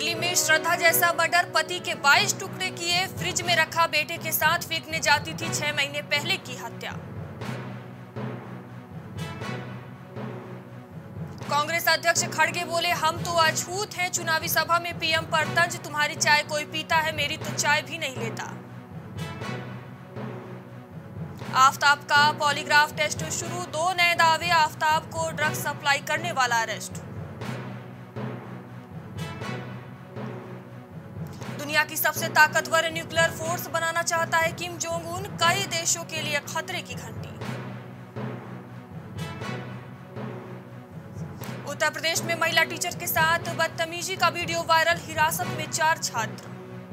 रायबरेली में श्रद्धा जैसा मर्डर, पति के 22 टुकड़े किए, फ्रिज में रखा बेटे के साथ फेंकने जाती थी, 6 महीने पहले की हत्या। कांग्रेस अध्यक्ष खड़गे बोले, हम तो अछूत हैं। चुनावी सभा में पीएम पर तंज, तुम्हारी चाय कोई पीता है, मेरी तो चाय भी नहीं लेता। आफताब का पॉलीग्राफ टेस्ट शुरू, 2 नए दावे, आफताब को ड्रग्स सप्लाई करने वाला अरेस्ट। दुनिया की सबसे ताकतवर न्यूक्लियर फोर्स बनाना चाहता है किम जोंग उन, कई देशों के लिए खतरे की घंटी। उत्तर प्रदेश में महिला टीचर के साथ बदतमीजी का वीडियो वायरल, हिरासत में 4 छात्र।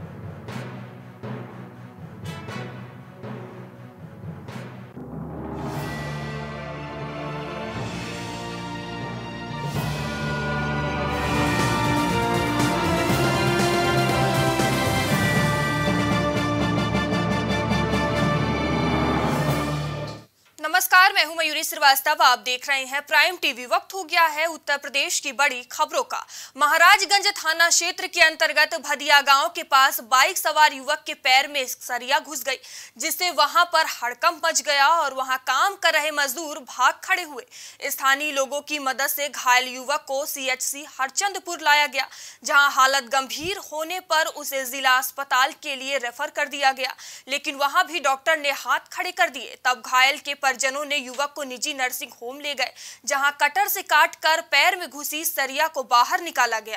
नमस्कार, मैं हूं मयूरी श्रीवास्तव। आप देख रहे हैं प्राइम टीवी। वक्त हो गया है उत्तर प्रदेश की बड़ी खबरों का। महाराजगंज थाना क्षेत्र के अंतर्गत भदिया गांव के पास बाइक सवार युवक के पैर में सरिया घुस गई, जिससे वहां पर हड़कंप मच गया और वहां काम कर रहे मजदूर भाग खड़े हुए। स्थानीय लोगों की मदद से घायल युवक को सीएचसी हरचंदपुर लाया गया, जहां हालत गंभीर होने पर उसे जिला अस्पताल के लिए रेफर कर दिया गया, लेकिन वहां भी डॉक्टर ने हाथ खड़े कर दिए। तब घायल के परिजनों ने युवक को निजी नर्सिंग होम ले गए, जहां कटर से काटकर पैर में घुसी सरिया को बाहर निकाला गया।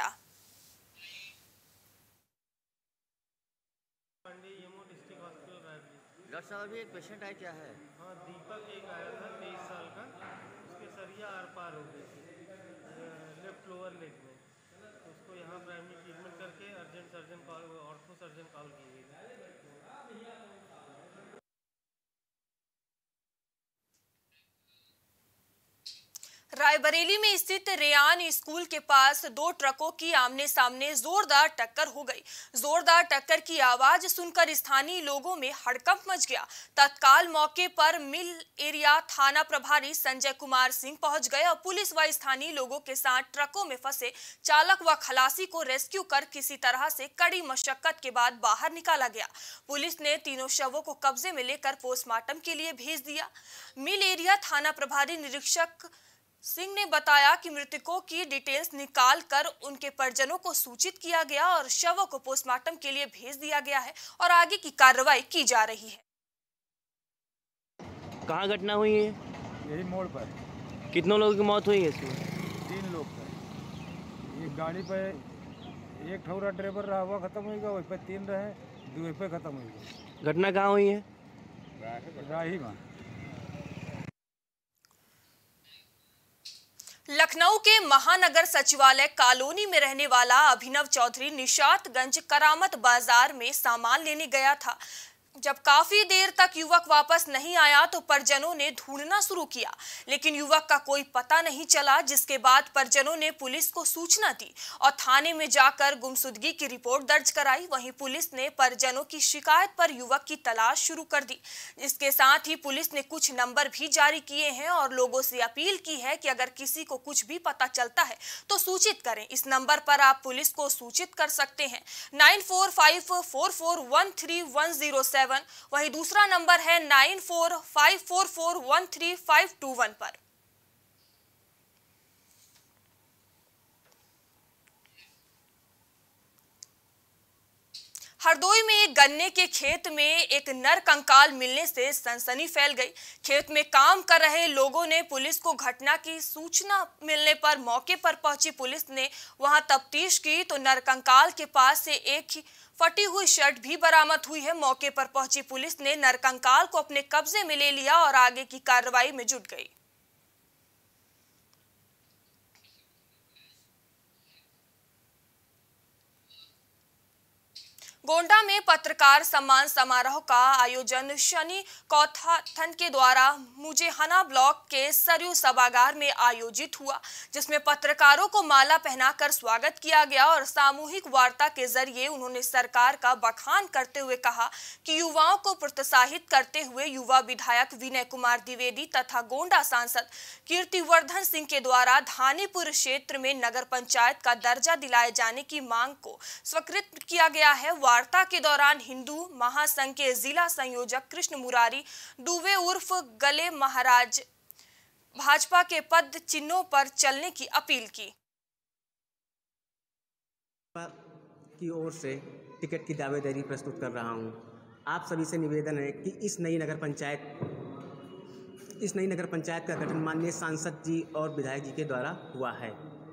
डॉक्टर साहब, अभी एक पेशेंट आया क्या है? हाँ, दीपक एक आया था 23 साल का, उसके सरिया आर पार हो गई थी लेफ्ट लोअर लेग में, तो उसको यहाँ प्राइमरी ट्रीटमेंट करके urgent surgeon call, ortho surgeon call की गई। रायबरेली में स्थित रेयान स्कूल के पास 2 ट्रकों की आमने सामने जोरदार टक्कर हो गई। जोरदार टक्कर की आवाज सुनकर स्थानीय लोगों में हड़कंप मच गया। तत्काल मौके पर मिल एरिया थाना प्रभारी संजय कुमार सिंह पहुंच गए और पुलिस व स्थानीय लोगों के साथ ट्रकों में फंसे चालक व खलासी को रेस्क्यू कर किसी तरह से कड़ी मशक्कत के बाद बाहर निकाला गया। पुलिस ने तीनों शवों को कब्जे में लेकर पोस्टमार्टम के लिए भेज दिया। मिल एरिया थाना प्रभारी निरीक्षक सिंह ने बताया कि मृतकों की डिटेल्स निकाल कर उनके परिजनों को सूचित किया गया और शवों को पोस्टमार्टम के लिए भेज दिया गया है और आगे की कार्रवाई की जा रही है। कहाँ घटना हुई है? यही मोड़ पर। कितनों लोगों की मौत हुई है इसमें? 3 लोग का। एक गाड़ी पे एक ठौरा ड्राइवर रहा हुआ खत्म हो गया, वही पे 3 रहे, 2 पे खत्म हो गया। घटना कहाँ हुई है? राही में। लखनऊ के महानगर सचिवालय कॉलोनी में रहने वाला अभिनव चौधरी निशातगंज करामत बाजार में सामान लेने गया था। जब काफी देर तक युवक वापस नहीं आया तो परिजनों ने ढूंढना शुरू किया, लेकिन युवक का कोई पता नहीं चला, जिसके बाद परिजनों ने पुलिस को सूचना दी और थाने में जाकर गुमशुदगी की रिपोर्ट दर्ज कराई। वहीं पुलिस ने परिजनों की शिकायत पर युवक की तलाश शुरू कर दी। इसके साथ ही पुलिस ने कुछ नंबर भी जारी किए हैं और लोगों से अपील की है कि अगर किसी को कुछ भी पता चलता है तो सूचित करें। इस नंबर पर आप पुलिस को सूचित कर सकते हैं 9454413107। वहीं दूसरा नंबर है 9454413521 पर। हरदोई में एक गन्ने के खेत में एक नर कंकाल मिलने से सनसनी फैल गई। खेत में काम कर रहे लोगों ने पुलिस को घटना की सूचना मिलने पर मौके पर पहुंची पुलिस ने वहां तफ्तीश की तो नर कंकाल के पास से एक फटी हुई शर्ट भी बरामद हुई है। मौके पर पहुंची पुलिस ने नर कंकाल को अपने कब्जे में ले लिया और आगे की कार्रवाई में जुट गई। गोंडा में पत्रकार सम्मान समारोह का आयोजन शनि कौथाथन के द्वारा मुजेहना ब्लॉक के सरयू सभागार में आयोजित हुआ, जिसमें पत्रकारों को माला पहनाकर स्वागत किया गया और सामूहिक वार्ता के जरिए उन्होंने सरकार का बखान करते हुए कहा कि युवाओं को प्रोत्साहित करते हुए युवा विधायक विनय कुमार द्विवेदी तथा गोंडा सांसद कीर्तिवर्धन सिंह के द्वारा धानीपुर क्षेत्र में नगर पंचायत का दर्जा दिलाए जाने की मांग को स्वीकृत किया गया है। वार्ता के दौरान हिंदू महासंघ के जिला संयोजक कृष्ण मुरारी दुबे उर्फ गले महाराज भाजपा के पद चिन्हों पर चलने की अपील की। की ओर से टिकट की दावेदारी प्रस्तुत कर रहा हूं। आप सभी से निवेदन है कि इस नई नगर पंचायत का गठन माननीय सांसद जी और विधायक जी के द्वारा हुआ है।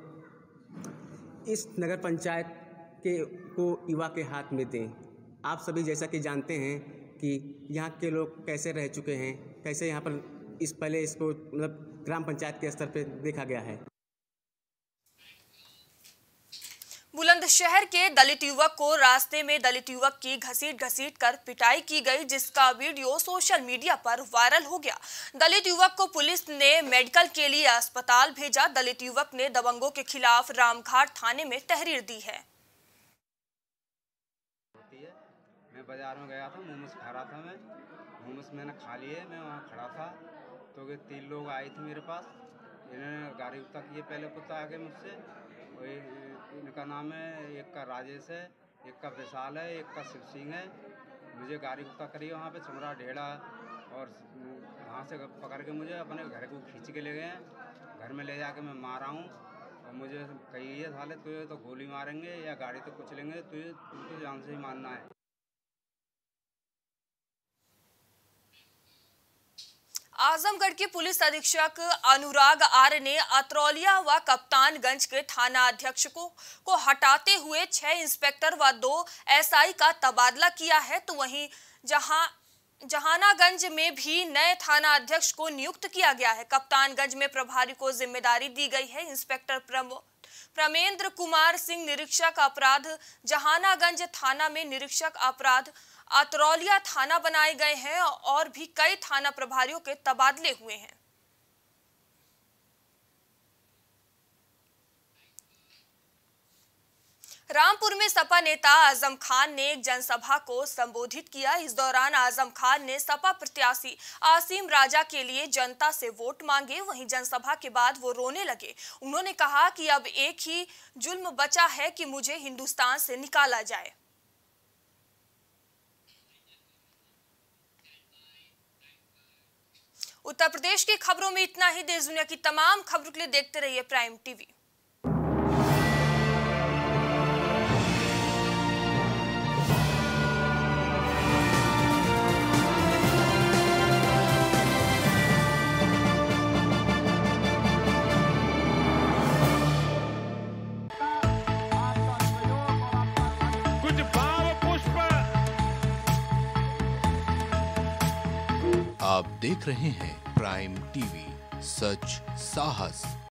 इस नगर पंचायत को युवा के हाथ में दें। आप सभी जैसा कि जानते हैं कि यहाँ के लोग कैसे रह चुके हैं, कैसे यहाँ पर पहले इसको मतलब ग्राम पंचायत के स्तर पर देखा गया है। बुलंदशहर के दलित युवक को रास्ते में दलित युवक की घसीट कर पिटाई की गई, जिसका वीडियो सोशल मीडिया पर वायरल हो गया। दलित युवक को पुलिस ने मेडिकल के लिए अस्पताल भेजा। दलित युवक ने दबंगों के खिलाफ रामघाट थाने में तहरीर दी है। मैं बाजार में गया था, मोमोज खा रहा था। मोमोज मैंने खा लिए, मैं वहाँ खड़ा था तो 3 लोग आए थे मेरे पास। इन्होंने गाड़ी उतर किए, पहले कुत्ता आगे मुझसे, वही इनका नाम है, एक का राजेश है, एक का विशाल है, एक का शिव सिंह है। मुझे गाड़ी उतर करी वहाँ पे चमड़ा ढेड़ा और वहाँ से पकड़ के मुझे अपने घर को खींच के ले गए हैं। घर में ले जाके मैं मारा हूँ और मुझे कही है साले तुझे तो गोली मारेंगे या गाड़ी तो कुछ लेंगे, तुझे तो जान से ही मानना है। आजमगढ़ के पुलिस अधीक्षक अनुराग आर्य ने अतरौलिया व कप्तानगंज के थाना अध्यक्ष को हटाते हुए 6 इंस्पेक्टर व 2 एसआई का तबादला किया है, तो वहीं जहानागंज में भी नए थाना अध्यक्ष को नियुक्त किया गया है। कप्तानगंज में प्रभारी को जिम्मेदारी दी गई है। इंस्पेक्टर प्रमेंद्र कुमार सिंह निरीक्षक अपराध जहानागंज थाना में निरीक्षक अपराध अतरौलिया थाना बनाए गए हैं और भी कई थाना प्रभारियों के तबादले हुए हैं। रामपुर में सपा नेता आजम खान ने एक जनसभा को संबोधित किया। इस दौरान आजम खान ने सपा प्रत्याशी आसिम राजा के लिए जनता से वोट मांगे। वहीं जनसभा के बाद वो रोने लगे। उन्होंने कहा कि अब एक ही जुल्म बचा है कि मुझे हिंदुस्तान से निकाला जाए। उत्तर प्रदेश की खबरों में इतना ही। देश दुनिया की तमाम खबरों के लिए देखते रहिए प्राइम टीवी। कुछ भाव पुष्प आप देख रहे हैं प्राइम टीवी, सच साहस